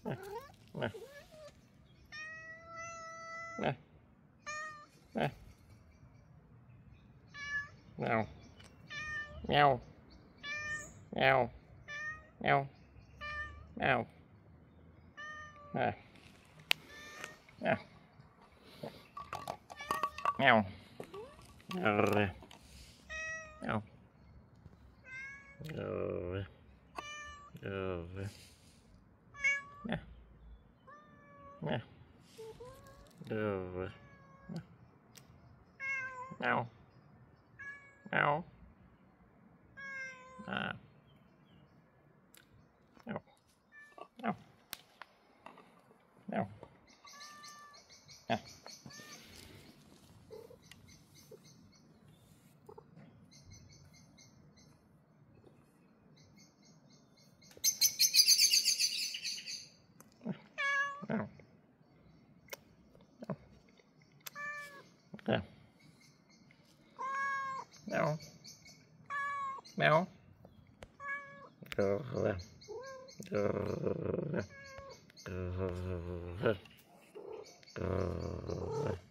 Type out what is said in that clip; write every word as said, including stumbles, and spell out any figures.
Nè, nè, nè, nè, nào, nhau, nhau, nhau, nhau, nè, nè, nhau, rồi, nhau, rồi, rồi, nè, nè, rồi, nhau, nhau, à, nhau, nhau, nhau, nè, nào, nào, nào, nào, rồi, rồi, rồi, rồi, rồi, rồi.